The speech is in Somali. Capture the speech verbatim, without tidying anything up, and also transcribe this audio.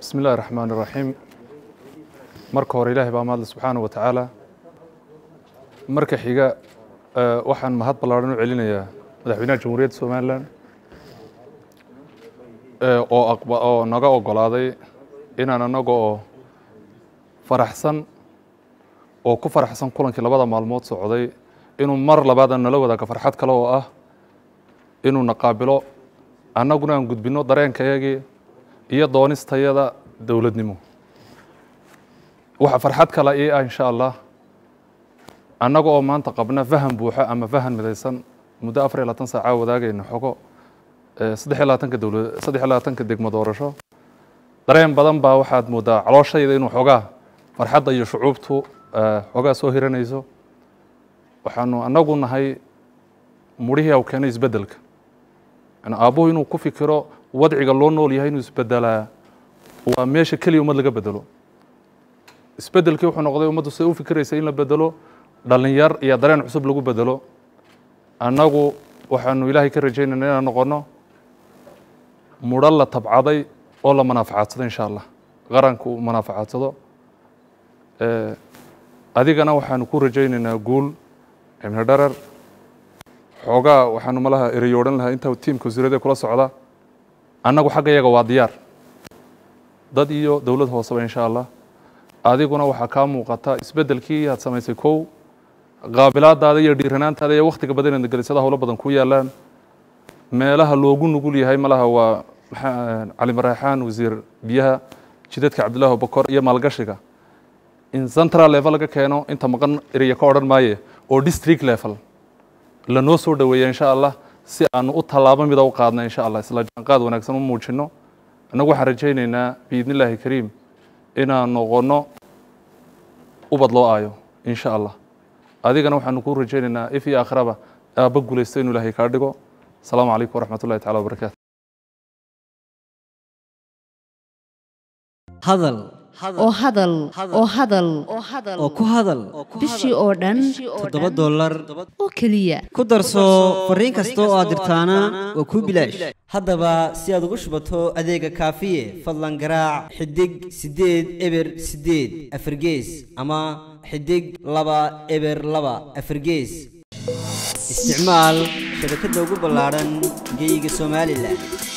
بسم الله الرحمن الرحيم. marka hore Ilaahay baa mahad subhanahu wa ta'ala. marka xiga waxaan mahad ballaaran u celinayaa madaxweynaha Jamhuuriyadda Soomaaliland oo aqba oo naga ogolaaday inaan anaga oo faraxsan oo ku faraxsan kulankii labada maalmood socday inuu mar labaad nala wadaago farxad kale oo ah inuu naqaabilo annaguna aan gudbino dareenkayagii iyo doonistayada dawladnimo waxa farxad kale ee ah insha Allah annaga oo maanta qabna faham buuxa ama faham midaysan muddo afar iyo labaatan saac wadaagayna xogo saddex iyo labaatan ka dawlad saddex iyo labaatan ka degmo doorasho dareen badan baa waxaad moodaa calooshayda inuu xogaa farxadda iyo shucuubtu xogaa soo hiranayso waxaanu annagu nahay murihii oo keenay isbedelka ana aabuhu inuu ku fikiro wadciga loo nool yahay inuu isbedelaa waa meesha kaliya umad laga bedelo isbedelkii wuxuu noqday ummaddu si u fikiraysa in la bedelo dhalinyar iyo dareen cusub lagu bedelo annagu waxaanu ilaahay ka rajaynaynaa inaan noqono mudal la tabcaday oo la manaafacadsado insha Allah qaranku manaafacadsado ee adigana waxaanu ku rajaynaynaa guul ibn darar xogaa waxaanu malaha eriyoodan lahaa inta tiimka wasiirada kula socda annagu xaggayaga waa diyaar dad iyo dawlad hoosaba insha Allah adiguna waxa ka muuqata isbedelkii aad samaysay kow qaabilaadaada iyo dhiiranaantaada iyo waqtiga badan ee galisada hawlo badan ku yaalaan meelaha loogu nugul yahay malaha waa cali maraxaan wasiir biyaha jidadka cabdullaahi bakor iyo maalgashiga in central level laga keeno inta maqan area ka oran maaye oo district level la noo soo dhaweeyo insha Allah si aan u talaabo mid u qaadna insha Allah isla jaanqaad wanaagsan u muujino anagu waxaan rajaynaynaa biidnillaahi kariim inaan noqono ubad loo aayo insha Allah adigana waxaan ku rajaynaynaa if iyo aakhiraba aaba guulaysto inuu Ilaahay ka dhigo salaamu calaykum waraxmatullaahi ta'ala wabarakaatuh hadal oo hadal oo hadal oo ku hadal bishii oo dhan toddoba dollar oo kaliya ku darso fariin kasta oo aad dirtaana waa ku bilaash haddaba si aad ugu shubato adeega kaafiye fadlan garaac xidig sideed eber sideed afargees ama xidig laba eber laba afargees isticmaal shabakadda ugu ballaaran geyga Soomaaliland